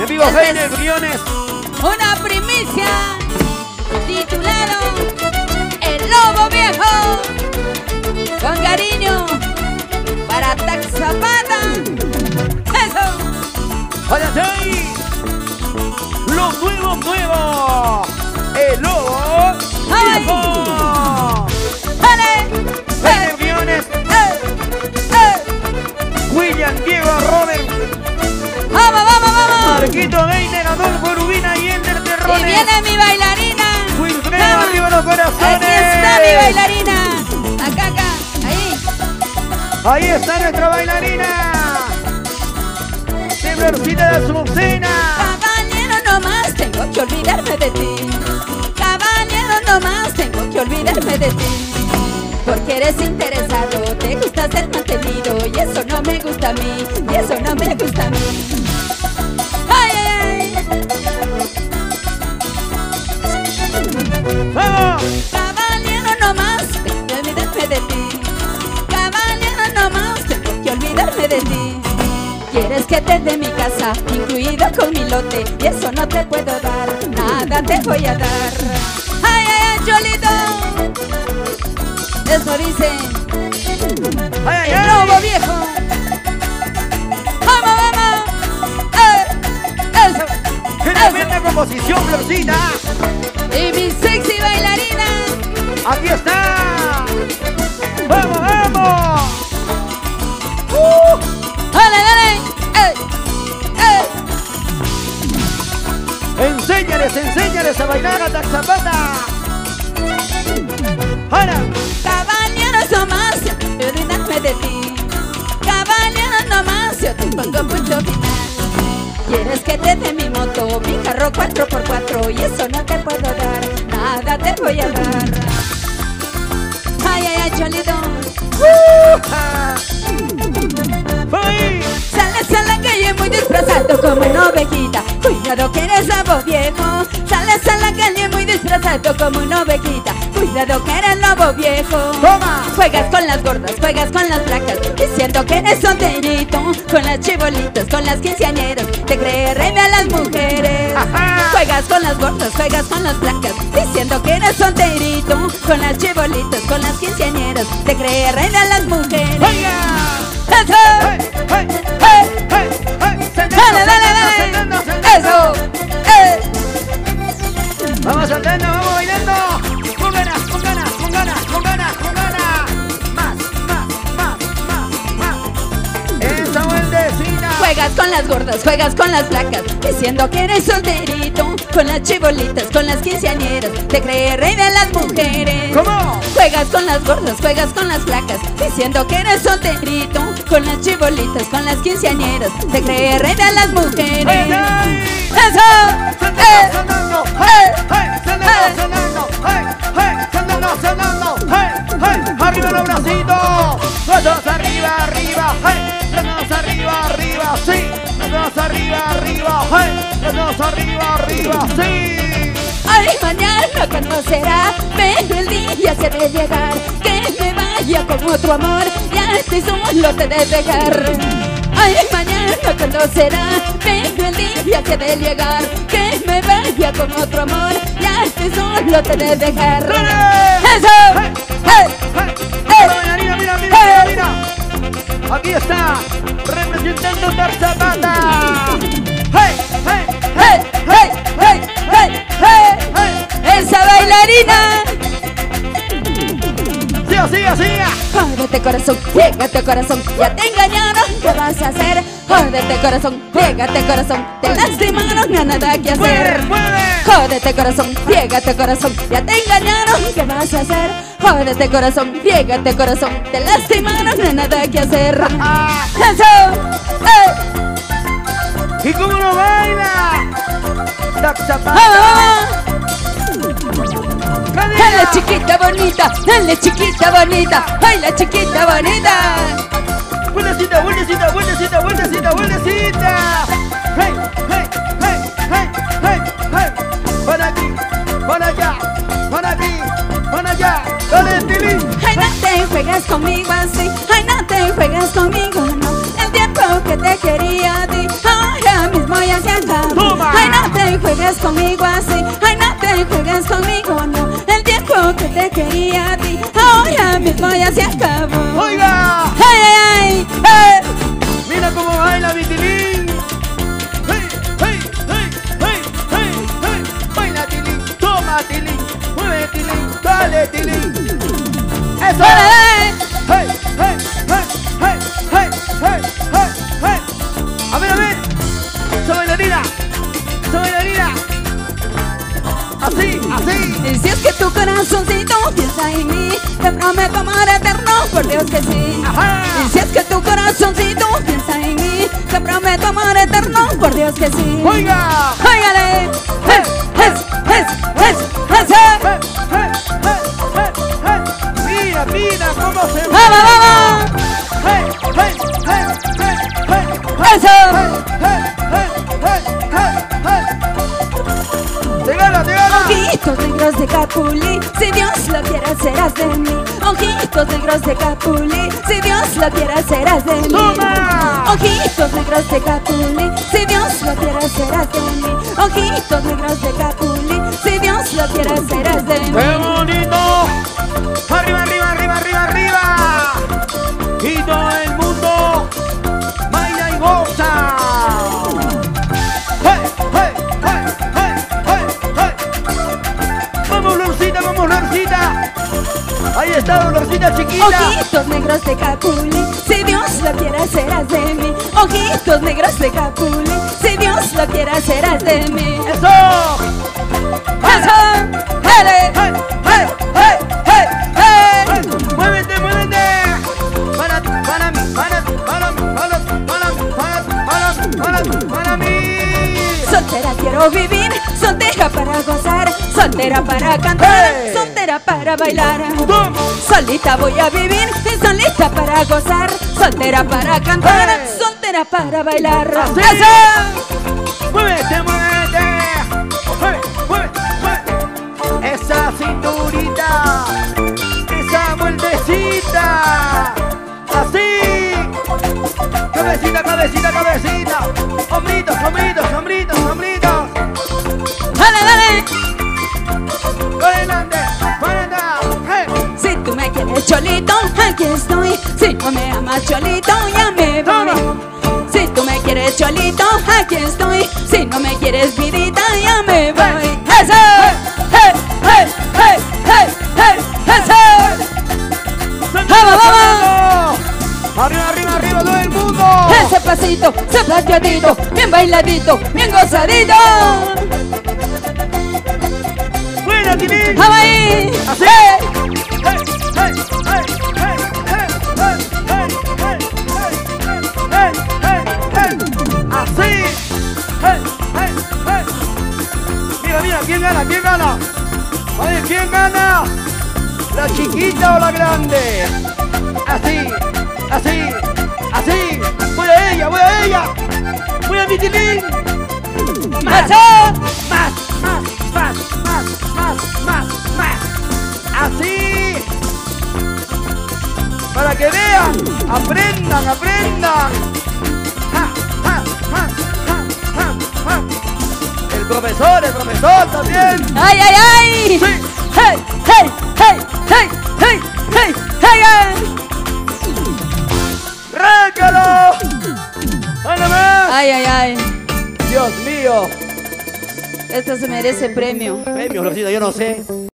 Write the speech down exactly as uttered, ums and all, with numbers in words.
En vivo, Jaime Briones. Una primicia titulado El Lobo Viejo. Con cariño para Taxapata. Eso. ¡Váyanse ahí! Los nuevos nuevos. El Lobo Viejo. ¡Dale! Jaime Briones. William, Diego, Robert. ¡Vamos, vamos, vamos! Marquito Gainer, Adolfo Rubina y Ender Terrones. Y viene mi bailarina. Wilfredo, arriba los corazones. Aquí está mi bailarina. Acá, acá, ahí. Ahí está nuestra bailarina. Temblorcita de Azucena. Caballero, nomás tengo que olvidarme de ti. Caballero, nomás tengo que olvidarme de ti. Porque eres interesado, te gusta ser mantenido. Y eso no me gusta a mí, y eso no me gusta a mí. ¡Ay, ay, ay! ¡Vamos! Caballero, nomás tengo que olvidarme de ti. Caballero, nomás tengo que olvidarme de ti. Quieres que te dé mi casa, incluido con mi lote. Y eso no te puedo dar, nada te voy a dar. ¡Ay, ay, ay, Cholito! Eso dice ¡Ay, ay, El ay! Lobo Viejo. ¡Vamos, vamos! ¡Eh! ¡Eso! ¡Tremenda composición, Florcita! Y mi sexy bailarina. ¡Aquí está! ¡Vamos, vamos! ¡Uh! ¡Dale, dale! ¡Eh! ¡Eh! ¡Enséñales, enséñales a bailar a Taxapata! ¡Ahora! Caballero, nomás olvidarme de ti. Caballero, nomás yo te pongo punto final. Quieres que te dé mi moto, mi carro cuatro por cuatro. Y eso no te puedo dar, nada te voy a dar. Ay, ay, ay, Cholito. ¡Voy! Sales a la calle muy disfrazado como una ovejita. Cuidado que eres lobo viejo. Sales a la calle muy disfrazado como una ovejita. Cuidado que eres lobo viejo. ¡Toma! Juegas con las gordas, juegas con las flacas, diciendo que eres solterito. Con las chibolitas, con las quinceañeras, te crees rey de las mujeres. Ajá. Juegas con las gordas, juegas con las flacas, diciendo que eres solterito. Con las chibolitas, con las quinceañeras, te crees rey de las mujeres. ¡Oiga! ¡Eso! ¡Hey, hey, ¡Eh! hey, hey! ¡Saltando, ¡Dale, dale, saltando, dale! saltando! ¡Eso! ¡Eh! ¡Vamos saltando, vamos bailando! ¡Con ganas, con ganas, con ganas, con ganas, con ganas! ¡Más, más, más, más, más! ¡Esa vueltecita! Juegas con las gordas, juegas con las flacas, diciendo que eres solterito. Con las chibolitas, con las quinceañeras, te crees rey de las mujeres. ¿Cómo? Juegas con las gordas, juegas con las flacas, diciendo que eres solterito. Con las chibolitas, con las quinceañeras, te crees rey de las mujeres. ¡Hey, hey! ¡Eso! ¡Saltando, ¡Eh! sonando! ¡Eh! ¡Hey, hey! ¡Saltando, ¡Eh! sonando! ¡Hey, hey! ¡Saltando, sonando! ¡Hey, hey! ¡Arriba los bracitos! ¡Todos arriba, arriba! ¡Hey! ¡Todos arriba, arriba! ¡Sí! ¡Todos arriba, arriba! ¡Hey! ¡Todos arriba, arriba! ¡Sí! Ay, mañana conocerá, pero el día se debe llegar. Que me vaya con otro amor, ya estoy solo te debe dejar. Ay, mañana conocerá, pero el día se debe llegar. Que me vaya con otro amor, ya estoy solo te debe dejar. ¡Eso! ¡Hey! ¡Eh! ¡Hey! ¡Eh! ¡Mira, mira, mira, mira, mira! Aquí está, representando Taxapata. ¡Hey! ¡Hey! ¡Hey! ¡Hey! ¡Hey! ¡Hey! ¡Hey! ¡Hey! ¡Esa bailarina! ¡Siga, siga, siga! Jódete corazón, llégate corazón, ya te engañaron, ¿qué vas a hacer? Jódete corazón, llégate corazón, te lastimaron, no hay nada que ¡Mueve, hacer. mueve! Jódete corazón, llégate corazón, ya te engañaron, ¿qué vas a hacer? Jódete corazón, llégate corazón, te lastimaron, no hay nada que hacer. ¡Ah! ¡Eso! ¡Eh! ¿Y cómo no baila? Taxapata. ¡Vamos! ¡Dale chiquita bonita! ¡Dale chiquita bonita! ¡Ay la chiquita bonita! ¡Buenecita, buenecita, buenecita, buenecita, buenecita! ¡Hey, hey, hey, hey, hey, hey! ¡Para aquí, para allá, para aquí, para allá! ¡Dale, Tilly! Ay, no te juegas conmigo así. Ay, no te juegas conmigo, no. El tiempo que te quería a ti, ahora mismo ya se acabó. juegues conmigo así. Ay, no te juegues conmigo, no. El tiempo que te quería a ti, ahora mismo ya se acabó. ¡Oiga! ¡Ay, ay, ay! Mira cómo baila mi Tilín. ¡Hey, hey, hey, hey, hey, hey! Baila Tilín, toma Tilín, mueve Tilín, dale Tilín. ¡Eso! ¡Ay! ¡Hey, hey, hey, hey, hey, hey, hey, hey! A ver, a ver. ¡Esa bailarina! ¡Esa bailarina! Así, así. Y si es que tu corazoncito piensa en mí, te prometo amor eterno, por Dios que sí. Ajá. Y si es que tu corazoncito piensa en mí, te prometo amor eterno, por Dios que sí. ¡Oiga! ¡Óigale! ¡Es, es, es, es, es! ¡Hey, hey, hey, hey, hey! ¡Mira, mira cómo se mueve! ¡Vamos, vamos! ¡Hey, hey, hey, hey, hey, hey! ¡Eso! ¡Hey, hey, hey, hey, hey, hey! ¡Te gana, te gana! Ojitos negros de Capuli, si Dios lo quiere serás de mí. Ojitos negros de Capuli, si Dios lo quiere serás de mí. ¡Toma! Ojitos negros de Capuli, si Dios lo quiere serás de mí. Ojitos negros de Capuli, si Dios lo quiere serás de mí. ¡Qué bonito! ¡Arriba, arriba, arriba, arriba, arriba! Y todo el mundo baila y goza. ¡Hey, hey, hey, hey, hey, hey! ¡Vamos, Lorcita, vamos, Lorcita! Ahí está, Lorcita chiquita. Ojitos negros de Capuli, si Dios lo quiere serás de mí. Ojitos negros de Capuli, si Dios lo quiere serás de mí. ¡Eso! ¡Eso! ¡Hele! ¡Hey, hey, hey, hey, hey! ¡Muévete, muévete! Para, para mí, para, para, para, para, para, para, para, para mí. Soltera quiero vivir, soltera para gozar, soltera para cantar, Hey. soltera para bailar. ¡Toma! Solita voy a vivir, solita para gozar, soltera para cantar, Hey. soltera para bailar. Así. ¡Eso! ¡Muévete, muévete! ¡Mueve, mueve, mueve! Esa cinturita, esa vueltecita, así. Cabecita, cabecita, cabecita. Hombritos, hombritos, hombritos, hombritos. ¡Dale, dale! Adelante, adelante. Hey. Si tú me quieres cholito, aquí estoy. Si no me amas cholito, ya me voy. Si tú me quieres cholito, aquí estoy. Si no me quieres vidita, ya me voy. ¡Eso! ¡Hey, hey, hey, hey, hey! ¡Eso! ¡Vamos, vamos! Arriba, arriba, arriba, todo el mundo. Ese pasito, ese plateadito, bien bailadito, bien gozadito. Buena, Tilín. ¡Vamos ahí! Así. ¡Hey! Hey, hey, hey, hey, hey, hey, hey, hey, hey, hey, hey, hey. Así. Hey, hey, hey. Mira, mira, ¿quién gana? ¿Quién gana? A ver, ¿quién gana? ¿La chiquita o la grande? Así, así, así. Voy a ella, voy a ella. Voy a mi Tilín. Más, ¡Eso! más, más, más, más, más, más, más. Así. Para que vean, aprendan, aprendan. Ja, ja, ja, ja, ja, ja. El profesor, el profesor también. ¡Ay, ay, ay! Sí. ¡Hey, hey, hey, hey, hey, hey, hey! hey. ¡Rácalo! ¡Anda más! ¡Ay, ay, ay! Dios mío. Esto se merece premio. Premio, Rosita, yo no sé.